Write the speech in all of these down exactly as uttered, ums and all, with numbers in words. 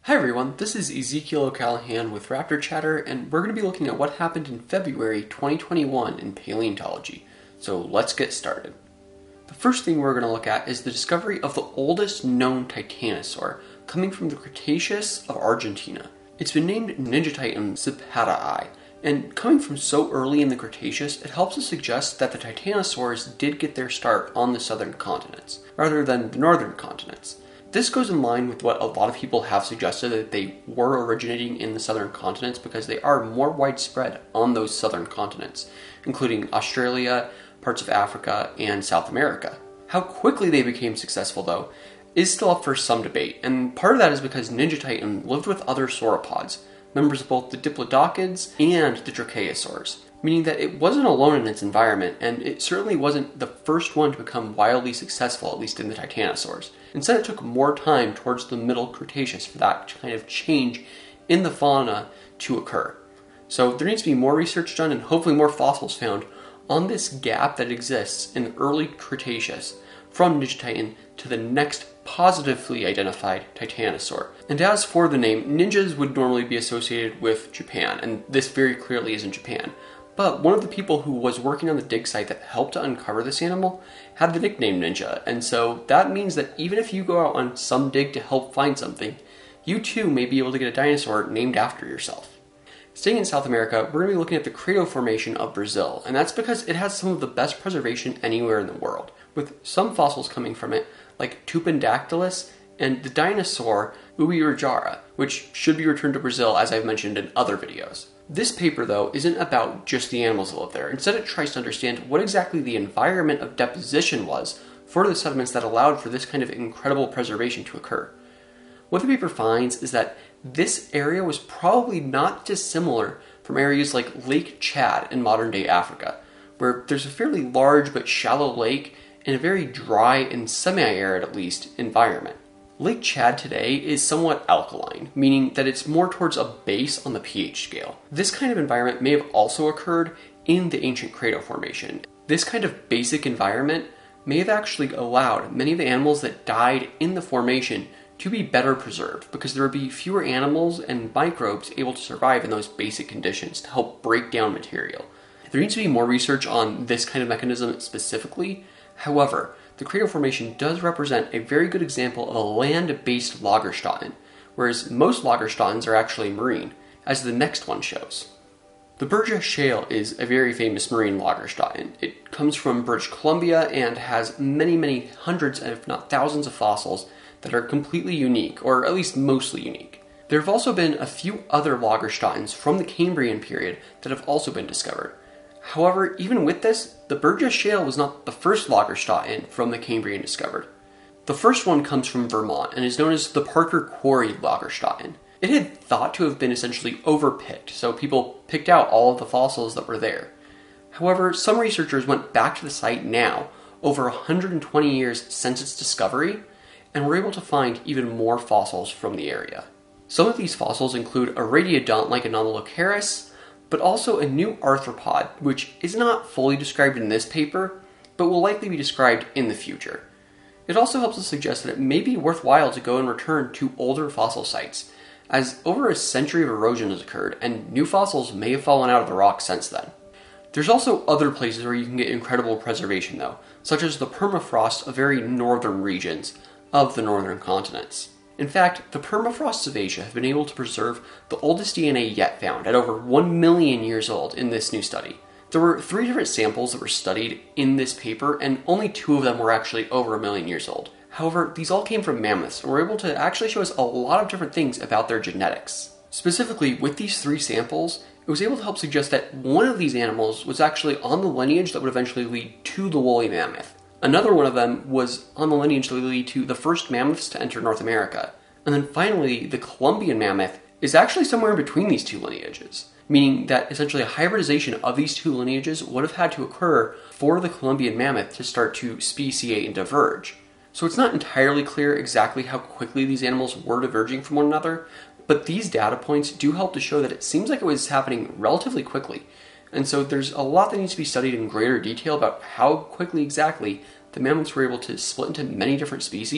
Hi everyone, this is Ezekiel O'Callahan with Raptor Chatter, and we're going to be looking at what happened in February twenty twenty-one in paleontology. So let's get started. The first thing we're going to look at is the discovery of the oldest known titanosaur, coming from the Cretaceous of Argentina. It's been named Ninjatitan zipata'i, and coming from so early in the Cretaceous, it helps us suggest that the titanosaurs did get their start on the southern continents, rather than the northern continents. This goes in line with what a lot of people have suggested, that they were originating in the southern continents because they are more widespread on those southern continents, including Australia, parts of Africa, and South America. How quickly they became successful, though, is still up for some debate, and part of that is because Ninjatitan lived with other sauropods, members of both the Diplodocids and the Dracaeosaurs, meaning that it wasn't alone in its environment, and it certainly wasn't the first one to become wildly successful, at least in the titanosaurs. Instead, it took more time towards the Middle Cretaceous for that kind of change in the fauna to occur. So there needs to be more research done and hopefully more fossils found on this gap that exists in the early Cretaceous from Ninjatitan to the next positively identified titanosaur. And as for the name, ninjas would normally be associated with Japan, and this very clearly isn't Japan. But one of the people who was working on the dig site that helped to uncover this animal had the nickname Ninja, and so that means that even if you go out on some dig to help find something, you too may be able to get a dinosaur named after yourself. Staying in South America, we're going to be looking at the Crato Formation of Brazil, and that's because it has some of the best preservation anywhere in the world, with some fossils coming from it, like Tupandactylus and the dinosaur Ubirajara, which should be returned to Brazil, as I've mentioned in other videos. This paper, though, isn't about just the animals that live there. Instead, it tries to understand what exactly the environment of deposition was for the sediments that allowed for this kind of incredible preservation to occur. What the paper finds is that this area was probably not dissimilar from areas like Lake Chad in modern-day Africa, where there's a fairly large but shallow lake in a very dry and semi-arid, at least, environment. Lake Chad today is somewhat alkaline, meaning that it's more towards a base on the pH scale. This kind of environment may have also occurred in the ancient Crato Formation. This kind of basic environment may have actually allowed many of the animals that died in the formation to be better preserved, because there would be fewer animals and microbes able to survive in those basic conditions to help break down material. There needs to be more research on this kind of mechanism specifically. However, the Crato Formation does represent a very good example of a land-based Lagerstätten, whereas most Lagerstättens are actually marine, as the next one shows. The Burgess Shale is a very famous marine Lagerstätten. It comes from British Columbia and has many, many hundreds, if not thousands of fossils that are completely unique, or at least mostly unique. There have also been a few other Lagerstättens from the Cambrian period that have also been discovered. However, even with this, the Burgess Shale was not the first Lagerstätten from the Cambrian discovered. The first one comes from Vermont and is known as the Parker Quarry Lagerstätten. It had thought to have been essentially overpicked, so people picked out all of the fossils that were there. However, some researchers went back to the site now, over one hundred twenty years since its discovery, and were able to find even more fossils from the area. Some of these fossils include a radiodont like Anomalocaris, but also a new arthropod, which is not fully described in this paper, but will likely be described in the future. It also helps us suggest that it may be worthwhile to go and return to older fossil sites, as over a century of erosion has occurred, and new fossils may have fallen out of the rock since then. There's also other places where you can get incredible preservation, though, such as the permafrost of very northern regions of the northern continents. In fact, the permafrosts of Asia have been able to preserve the oldest D N A yet found, at over one million years old in this new study. There were three different samples that were studied in this paper, and only two of them were actually over a million years old. However, these all came from mammoths, and were able to actually show us a lot of different things about their genetics. Specifically, with these three samples, it was able to help suggest that one of these animals was actually on the lineage that would eventually lead to the woolly mammoth. Another one of them was on the lineage that would lead to the first mammoths to enter North America. And then finally, the Columbian mammoth is actually somewhere in between these two lineages, meaning that essentially a hybridization of these two lineages would have had to occur for the Columbian mammoth to start to speciate and diverge. So it's not entirely clear exactly how quickly these animals were diverging from one another, but these data points do help to show that it seems like it was happening relatively quickly. And so there's a lot that needs to be studied in greater detail about how quickly exactly the mammoths were able to split into many different species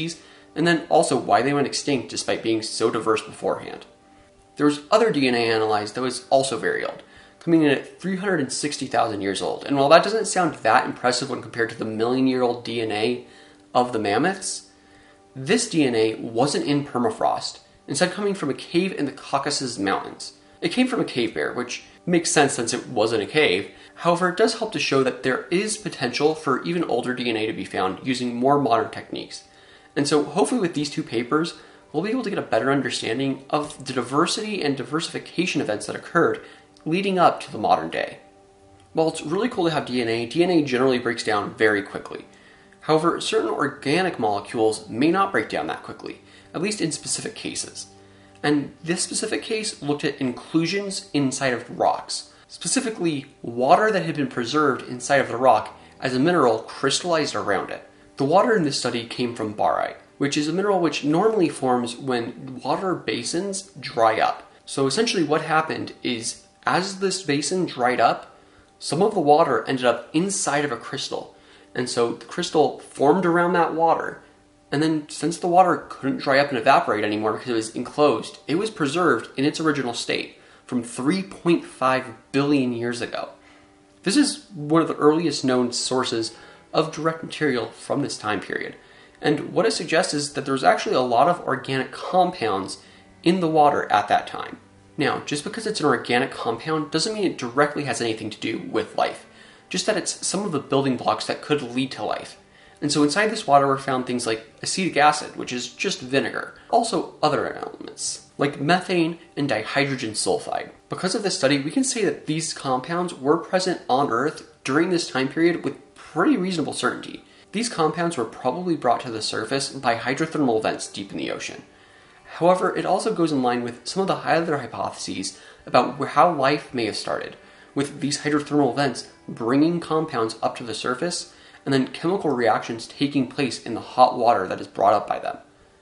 and then also why they went extinct despite being so diverse beforehand. There was other D N A analyzed that was also very old, coming in at three hundred sixty thousand years old. And while that doesn't sound that impressive when compared to the million-year-old D N A of the mammoths, this D N A wasn't in permafrost, instead coming from a cave in the Caucasus Mountains. It came from a cave bear, which makes sense since it wasn't a cave. However, it does help to show that there is potential for even older D N A to be found using more modern techniques. And so hopefully with these two papers, we'll be able to get a better understanding of the diversity and diversification events that occurred leading up to the modern day. While it's really cool to have D N A, D N A generally breaks down very quickly. However, certain organic molecules may not break down that quickly, at least in specific cases. And this specific case looked at inclusions inside of rocks, specifically water that had been preserved inside of the rock as a mineral crystallized around it. The water in this study came from barite, which is a mineral which normally forms when water basins dry up. So essentially what happened is, as this basin dried up, some of the water ended up inside of a crystal. And so the crystal formed around that water. And then since the water couldn't dry up and evaporate anymore because it was enclosed, it was preserved in its original state from three point five billion years ago. This is one of the earliest known sources of direct material from this time period. And what it suggests is that there was actually a lot of organic compounds in the water at that time. Now, just because it's an organic compound doesn't mean it directly has anything to do with life, just that it's some of the building blocks that could lead to life. And so inside this water were found things like acetic acid, which is just vinegar, also other elements, like methane and dihydrogen sulfide. Because of this study, we can say that these compounds were present on Earth during this time period with pretty reasonable certainty. These compounds were probably brought to the surface by hydrothermal events deep in the ocean. However, it also goes in line with some of the other hypotheses about how life may have started, with these hydrothermal events bringing compounds up to the surface and then chemical reactions taking place in the hot water that is brought up by them.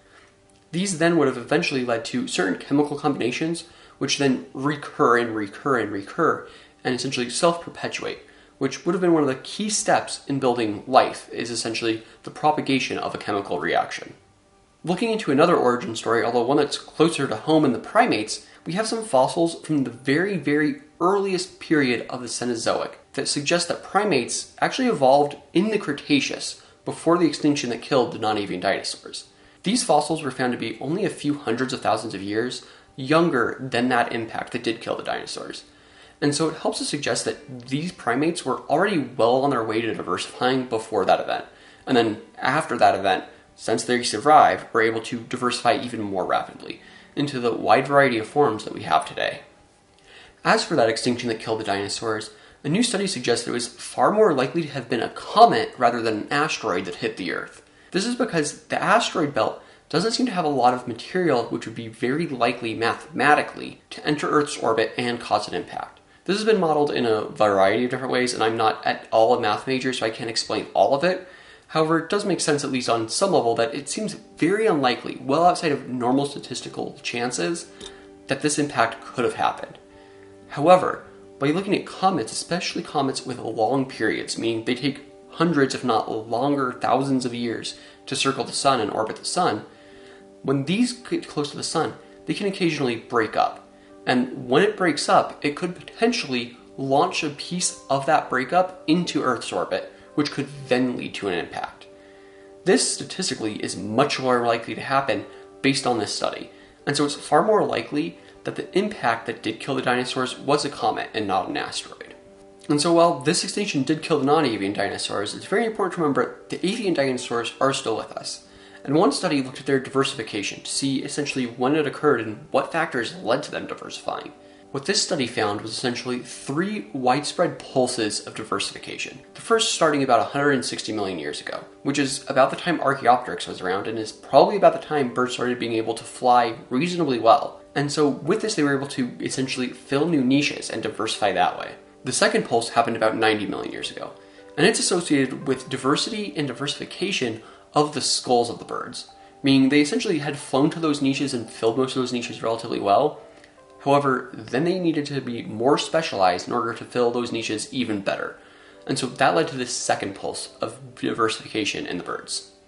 These then would have eventually led to certain chemical combinations which then recur and recur and recur and essentially self-perpetuate, which would have been one of the key steps in building life, is essentially the propagation of a chemical reaction. Looking into another origin story, although one that's closer to home in the primates, we have some fossils from the very, very earliest period of the Cenozoic that suggest that primates actually evolved in the Cretaceous before the extinction that killed the non-avian dinosaurs. These fossils were found to be only a few hundreds of thousands of years younger than that impact that did kill the dinosaurs. And so it helps to suggest that these primates were already well on their way to diversifying before that event. And then after that event, since they survived, were able to diversify even more rapidly into the wide variety of forms that we have today. As for that extinction that killed the dinosaurs, a new study suggests that it was far more likely to have been a comet rather than an asteroid that hit the Earth. This is because the asteroid belt doesn't seem to have a lot of material which would be very likely mathematically to enter Earth's orbit and cause an impact. This has been modeled in a variety of different ways, and I'm not at all a math major, so I can't explain all of it. However, it does make sense, at least on some level, that it seems very unlikely, well outside of normal statistical chances, that this impact could have happened. However, by looking at comets, especially comets with long periods, meaning they take hundreds, if not longer, thousands of years to circle the sun and orbit the sun, when these get close to the sun, they can occasionally break up. And when it breaks up, it could potentially launch a piece of that breakup into Earth's orbit, which could then lead to an impact. This statistically is much more likely to happen based on this study, and so it's far more likely that the impact that did kill the dinosaurs was a comet and not an asteroid. And so while this extinction did kill the non-avian dinosaurs, it's very important to remember the avian dinosaurs are still with us. And one study looked at their diversification to see essentially when it occurred and what factors led to them diversifying. What this study found was essentially three widespread pulses of diversification. The first starting about one hundred sixty million years ago, which is about the time Archaeopteryx was around and is probably about the time birds started being able to fly reasonably well. And so with this they were able to essentially fill new niches and diversify that way. The second pulse happened about ninety million years ago, and it's associated with diversity and diversification of the skulls of the birds, meaning they essentially had flown to those niches and filled most of those niches relatively well. However, then they needed to be more specialized in order to fill those niches even better. And so that led to this second pulse of diversification in the birds.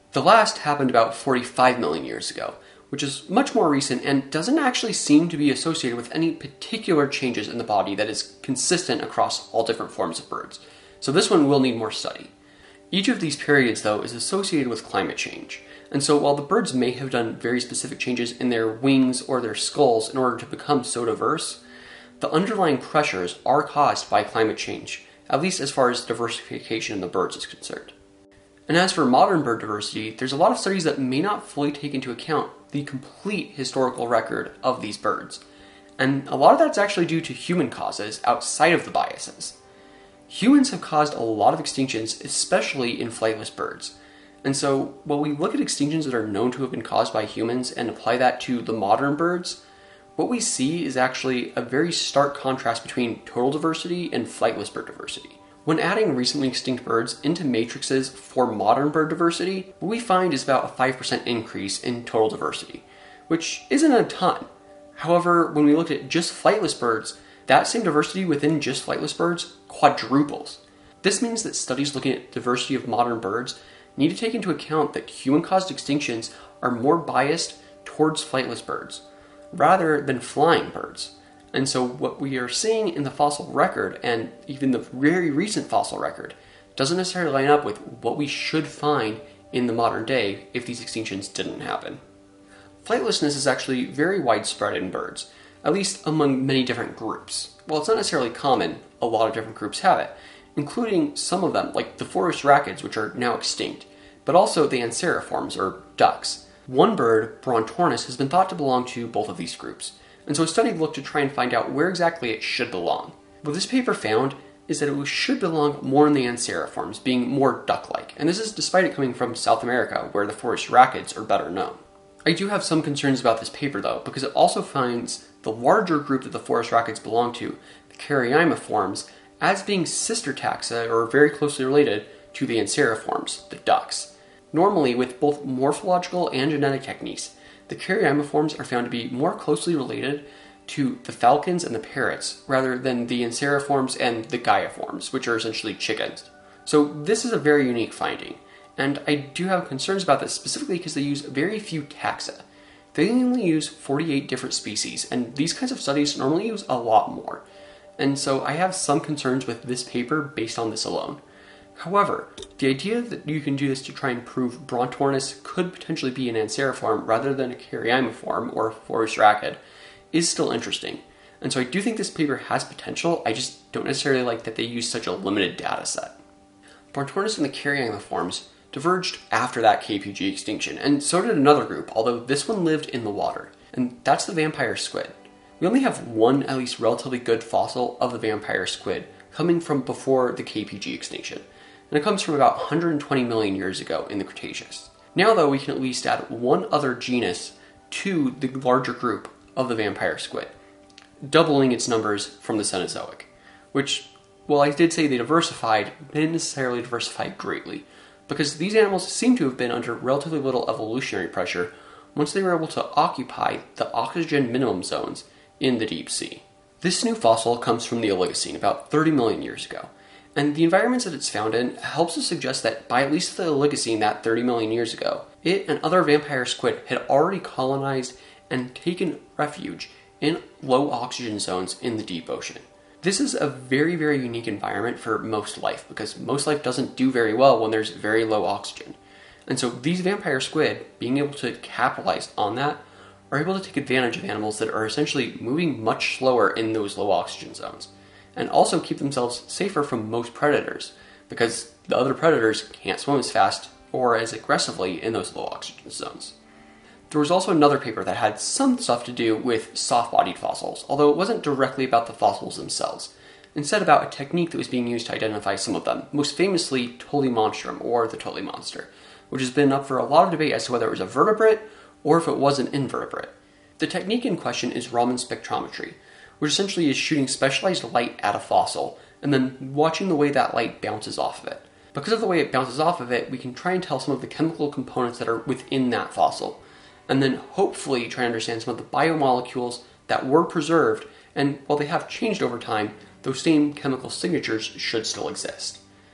The last happened about forty-five million years ago, which is much more recent and doesn't actually seem to be associated with any particular changes in the body that is consistent across all different forms of birds. So this one will need more study. Each of these periods, though, is associated with climate change. And so while the birds may have done very specific changes in their wings or their skulls in order to become so diverse, the underlying pressures are caused by climate change, at least as far as diversification in the birds is concerned. And as for modern bird diversity, there's a lot of studies that may not fully take into account the complete historical record of these birds. And a lot of that's actually due to human causes outside of the biases. Humans have caused a lot of extinctions, especially in flightless birds. And so while we look at extinctions that are known to have been caused by humans and apply that to the modern birds, what we see is actually a very stark contrast between total diversity and flightless bird diversity. When adding recently extinct birds into matrices for modern bird diversity, what we find is about a five percent increase in total diversity, which isn't a ton. However, when we look at just flightless birds, that same diversity within just flightless birds quadruples. This means that studies looking at diversity of modern birds need to take into account that human-caused extinctions are more biased towards flightless birds, rather than flying birds. And so what we are seeing in the fossil record, and even the very recent fossil record, doesn't necessarily line up with what we should find in the modern day if these extinctions didn't happen. Flightlessness is actually very widespread in birds, at least among many different groups. While it's not necessarily common, a lot of different groups have it, including some of them, like the forest racids, which are now extinct, but also the anseriforms, or ducks. One bird, Brontornis, has been thought to belong to both of these groups, and so a study looked to try and find out where exactly it should belong. What this paper found is that it should belong more in the anseriforms, being more duck-like, and this is despite it coming from South America, where the forest racids are better known. I do have some concerns about this paper, though, because it also finds the larger group that the forest racids belong to, the Caryimiforms, as being sister taxa, or very closely related, to the anseriforms, the ducks. Normally, with both morphological and genetic techniques, the Caryimiforms are found to be more closely related to the falcons and the parrots, rather than the anseriforms and the Gaiaforms, which are essentially chickens. So this is a very unique finding, and I do have concerns about this specifically because they use very few taxa. They only use forty-eight different species, and these kinds of studies normally use a lot more. And so I have some concerns with this paper based on this alone. However, the idea that you can do this to try and prove Brontornis could potentially be an anseriform rather than a Caryimiform or a forest racid is still interesting. And so I do think this paper has potential, I just don't necessarily like that they use such a limited data set. Brontornis and the Caryimiforms diverged after that K P G extinction, and so did another group, although this one lived in the water, and that's the vampire squid. We only have one at least relatively good fossil of the vampire squid coming from before the K P G extinction, and it comes from about one hundred twenty million years ago in the Cretaceous. Now though, we can at least add one other genus to the larger group of the vampire squid, doubling its numbers from the Cenozoic, which, while I did say they diversified, didn't necessarily diversify greatly, because these animals seem to have been under relatively little evolutionary pressure once they were able to occupy the oxygen minimum zones in the deep sea. This new fossil comes from the Oligocene, about thirty million years ago, and the environments that it's found in helps us suggest that by at least the Oligocene that thirty million years ago, it and other vampire squid had already colonized and taken refuge in low oxygen zones in the deep ocean. This is a very, very unique environment for most life, because most life doesn't do very well when there's very low oxygen. And so these vampire squid, being able to capitalize on that, are able to take advantage of animals that are essentially moving much slower in those low oxygen zones, and also keep themselves safer from most predators, because the other predators can't swim as fast or as aggressively in those low oxygen zones. There was also another paper that had some stuff to do with soft-bodied fossils, although it wasn't directly about the fossils themselves, instead about a technique that was being used to identify some of them, most famously Tolimonstrum, or the Tolly monster, which has been up for a lot of debate as to whether it was a vertebrate or if it was an invertebrate. The technique in question is Raman spectrometry, which essentially is shooting specialized light at a fossil, and then watching the way that light bounces off of it. Because of the way it bounces off of it, we can try and tell some of the chemical components that are within that fossil, and then hopefully try and understand some of the biomolecules that were preserved, and while they have changed over time, those same chemical signatures should still exist.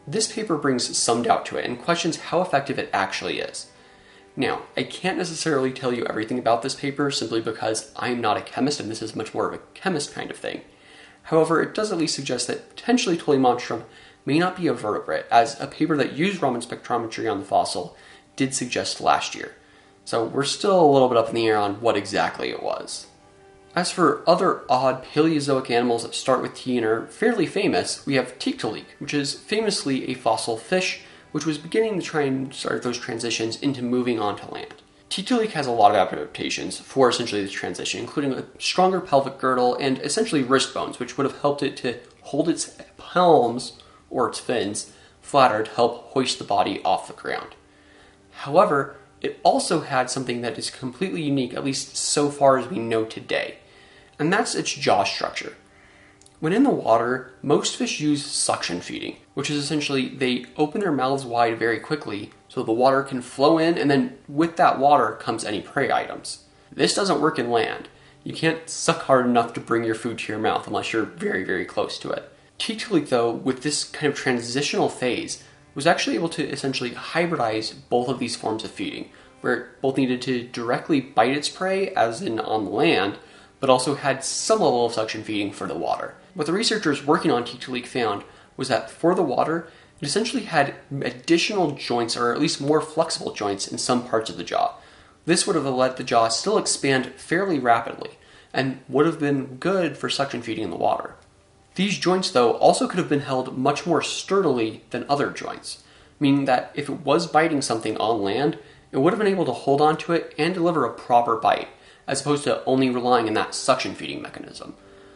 This paper brings some doubt to it and questions how effective it actually is. Now, I can't necessarily tell you everything about this paper simply because I'm not a chemist and this is much more of a chemist kind of thing. However, it does at least suggest that potentially Tully monstrum may not be a vertebrate, as a paper that used Raman spectrometry on the fossil did suggest last year. So we're still a little bit up in the air on what exactly it was. As for other odd Paleozoic animals that start with T and are fairly famous, we have Tiktaalik, which is famously a fossil fish which was beginning to try and start those transitions into moving onto land. Tiktaalik has a lot of adaptations for essentially this transition, including a stronger pelvic girdle and essentially wrist bones, which would have helped it to hold its palms, or its fins, flatter to help hoist the body off the ground. However, it also had something that is completely unique, at least so far as we know today, and that's its jaw structure. When in the water, most fish use suction feeding, which is essentially they open their mouths wide very quickly so the water can flow in, and then with that water comes any prey items. This doesn't work in land. You can't suck hard enough to bring your food to your mouth unless you're very, very close to it. Tiktaalik, though, with this kind of transitional phase, was actually able to essentially hybridize both of these forms of feeding, where it both needed to directly bite its prey, as in on the land, but also had some level of suction feeding for the water. What the researchers working on Tiktaalik found was that for the water, it essentially had additional joints, or at least more flexible joints, in some parts of the jaw. This would have let the jaw still expand fairly rapidly, and would have been good for suction feeding in the water. These joints, though, also could have been held much more sturdily than other joints, meaning that if it was biting something on land, it would have been able to hold onto it and deliver a proper bite, as opposed to only relying on that suction feeding mechanism.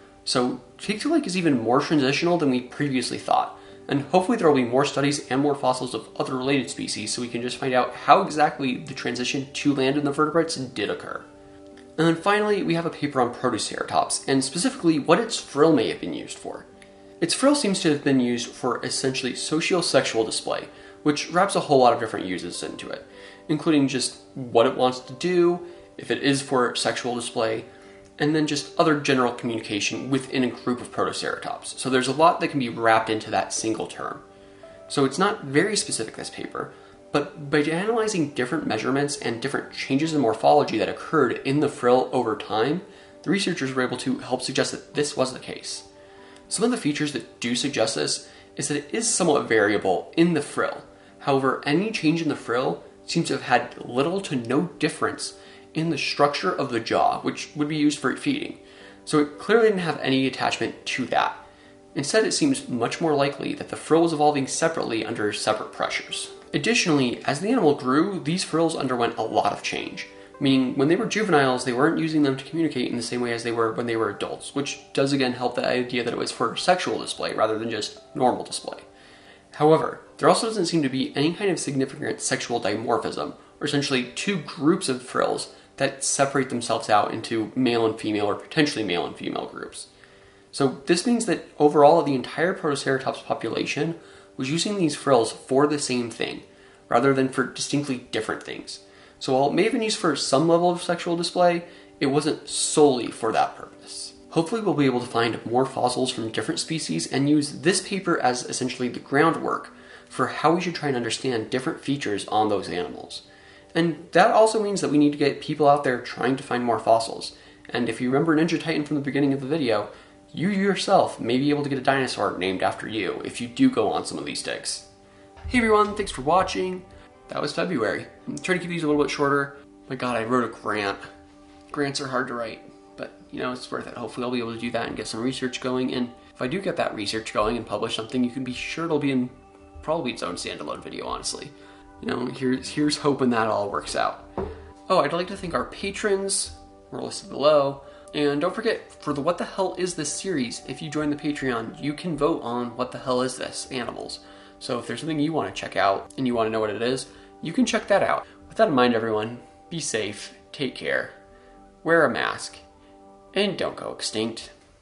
So Tiktaalik is even more transitional than we previously thought, and hopefully there will be more studies and more fossils of other related species so we can just find out how exactly the transition to land in the vertebrates did occur. And then finally, we have a paper on Protoceratops, and specifically what its frill may have been used for. Its frill seems to have been used for essentially socio-sexual display, which wraps a whole lot of different uses into it, including just what it wants to do, if it is for sexual display, and then just other general communication within a group of Protoceratops. So there's a lot that can be wrapped into that single term. So it's not very specific, this paper, but by analyzing different measurements and different changes in morphology that occurred in the frill over time, the researchers were able to help suggest that this was the case. Some of the features that do suggest this is that it is somewhat variable in the frill. However, any change in the frill seems to have had little to no difference in the structure of the jaw, which would be used for feeding. So it clearly didn't have any attachment to that. Instead, it seems much more likely that the frill was evolving separately under separate pressures. Additionally, as the animal grew, these frills underwent a lot of change, meaning when they were juveniles, they weren't using them to communicate in the same way as they were when they were adults, which does again help the idea that it was for sexual display rather than just normal display. However, there also doesn't seem to be any kind of significant sexual dimorphism, or essentially two groups of frills that separate themselves out into male and female, or potentially male and female groups. So this means that overall the entire Protoceratops population was using these frills for the same thing, rather than for distinctly different things. So while it may have been used for some level of sexual display, it wasn't solely for that purpose. Hopefully we'll be able to find more fossils from different species and use this paper as essentially the groundwork for how we should try and understand different features on those animals. And that also means that we need to get people out there trying to find more fossils. And if you remember Ninja Titan from the beginning of the video, you yourself may be able to get a dinosaur named after you if you do go on some of these digs. Hey everyone, thanks for watching. That was February. I'm trying to keep these a little bit shorter. My god, I wrote a grant. Grants are hard to write, but you know, it's worth it. Hopefully I'll be able to do that and get some research going, and if I do get that research going and publish something, you can be sure it'll be in probably its own standalone video, honestly. You know, here's, here's hoping that all works out. Oh, I'd like to thank our patrons, who are listed below. And don't forget, for the What the Hell Is This series, if you join the Patreon, you can vote on What the Hell Is This animals. So if there's something you want to check out and you want to know what it is, you can check that out. With that in mind, everyone, be safe, take care, wear a mask, and don't go extinct.